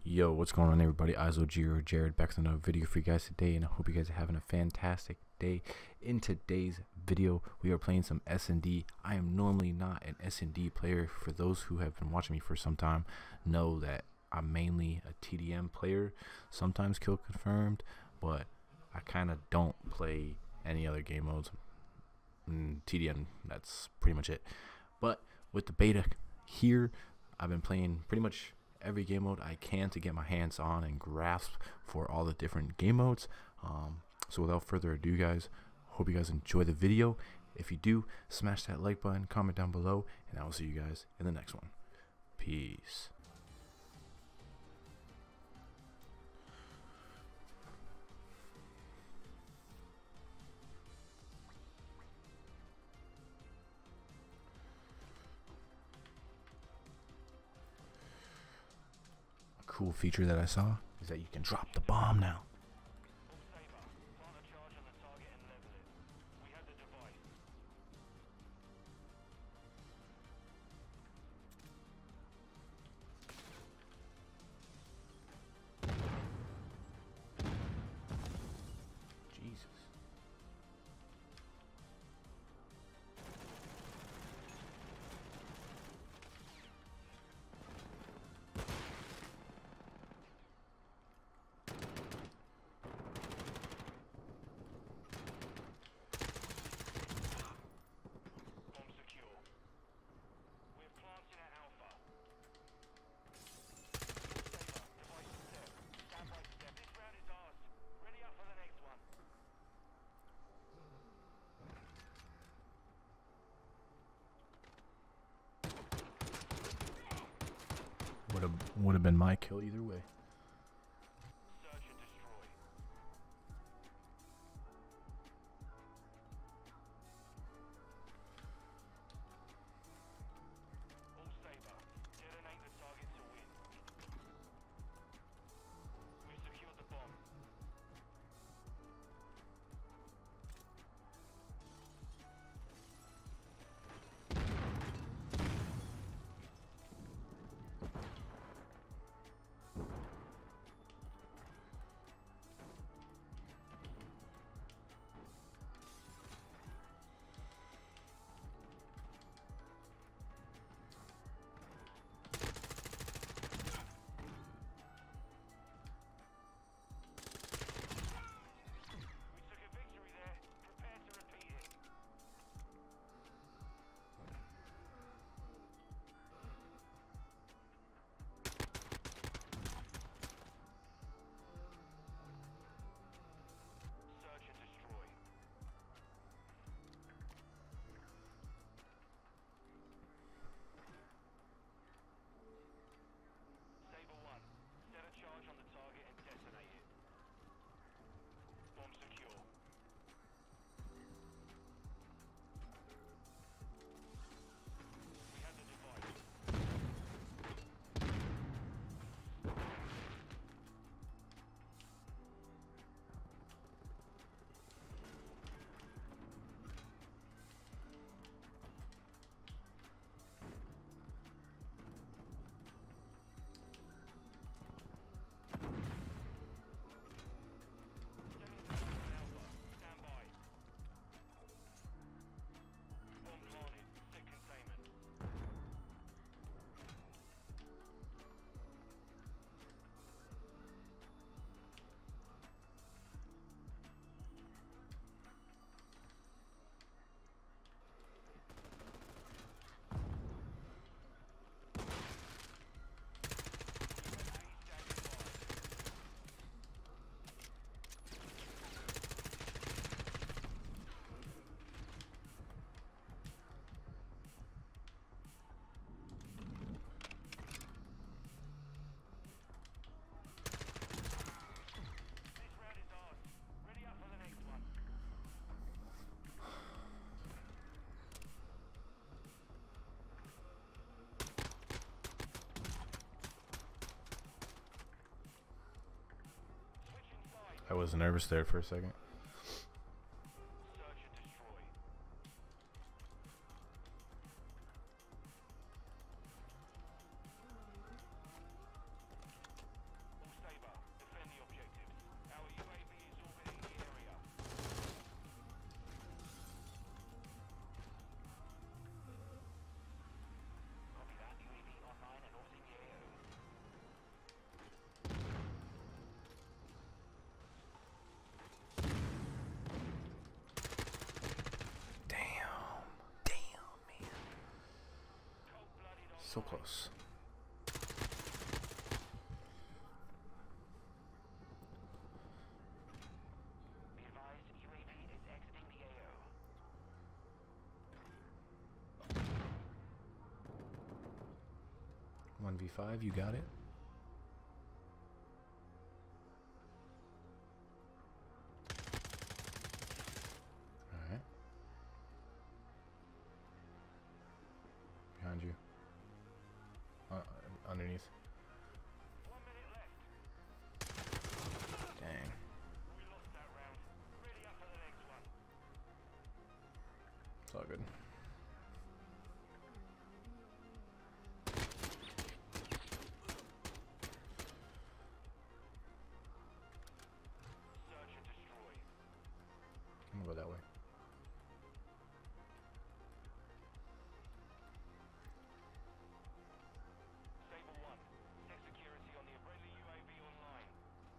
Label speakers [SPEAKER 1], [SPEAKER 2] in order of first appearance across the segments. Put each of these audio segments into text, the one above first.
[SPEAKER 1] Yo, what's going on, everybody? Izo Jared back with another video for you guys today, and I hope you guys are having a fantastic day. In today's video, we are playing some S&D. I am normally not an S&D player. For those who have been watching me for some time, know that I'm mainly a TDM player, sometimes kill confirmed, but I kind of don't play any other game modes. TDM, that's pretty much it. But with the beta here, I've been playing pretty much every game mode I can to get my hands on and grasp for all the different game modes. So without further ado, guys, hope you guys enjoy the video. If you do, smash that like button, comment down below, and I will see you guys in the next one. Peace. Cool feature that I saw is that you can drop the bomb now. Jesus. Would have been my kill either way. I was nervous there for a second. So close.
[SPEAKER 2] Be advised, UAV is exiting the AO.
[SPEAKER 1] 1v5, you got it. Alright. Behind you. Underneath.
[SPEAKER 2] 1 minute left.
[SPEAKER 1] Dang.
[SPEAKER 2] We lost that round. Ready up for the next one.
[SPEAKER 1] It's all good.
[SPEAKER 2] Search and destroy.
[SPEAKER 1] I'm gonna go that way.
[SPEAKER 2] Sable 1. Tech security on the friendly UAV online.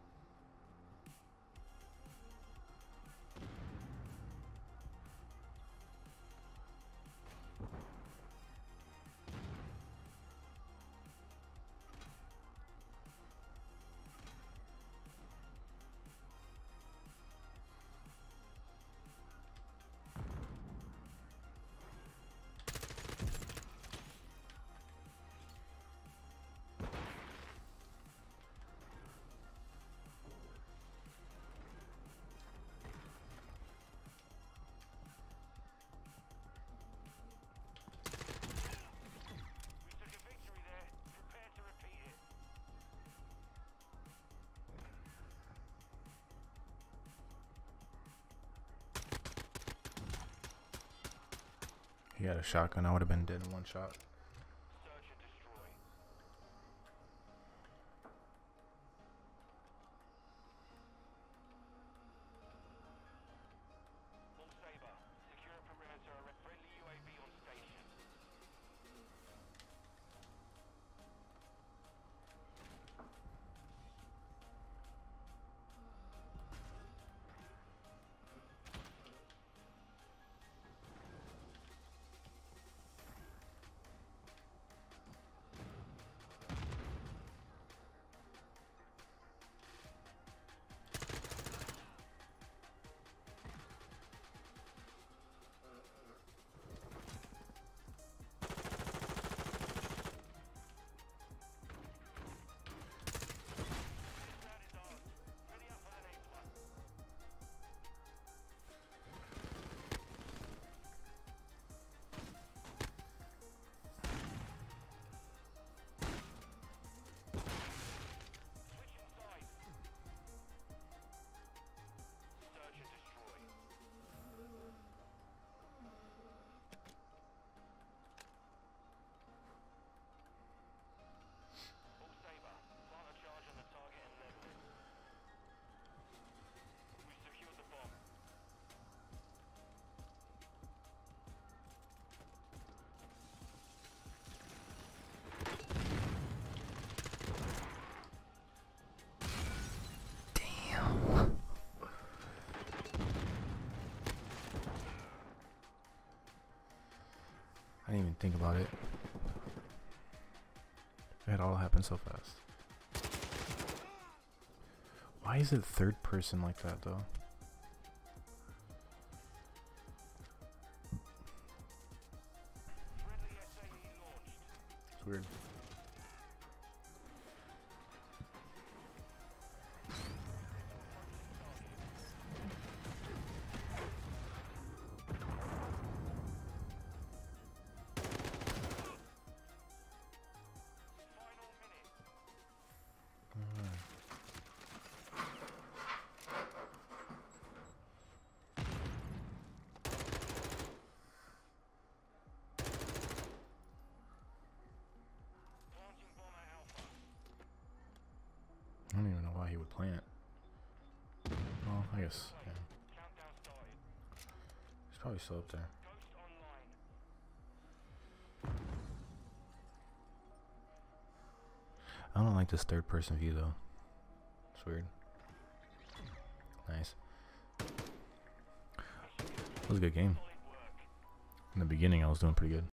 [SPEAKER 2] We took a victory there. Prepare to repeat it.
[SPEAKER 1] He had a shotgun. I would have been dead in one shot.
[SPEAKER 2] Search and destroy. Bull Saber. Secure a perimeter. Friendly UAV on station. This round is ours. Ready up for the next one. Switching sides. Search and destroy. Bull Saber. Plant a charge on the target and level it. We've secured the bomb.
[SPEAKER 1] Damn. I didn't even think about it. It all happened so fast. Why is it third person like that though?
[SPEAKER 2] Friendly SAE launched.
[SPEAKER 1] It's weird.
[SPEAKER 2] Final minute. Planting bomb at Alpha.
[SPEAKER 1] I don't even know why he would plant. Well, I guess yeah.
[SPEAKER 2] Countdown started.
[SPEAKER 1] He's probably still up there.
[SPEAKER 2] Ghost online.
[SPEAKER 1] I don't like this third person view though. It's weird. Nice. It was a good game.
[SPEAKER 2] Solid work.
[SPEAKER 1] In the beginning I was doing pretty good.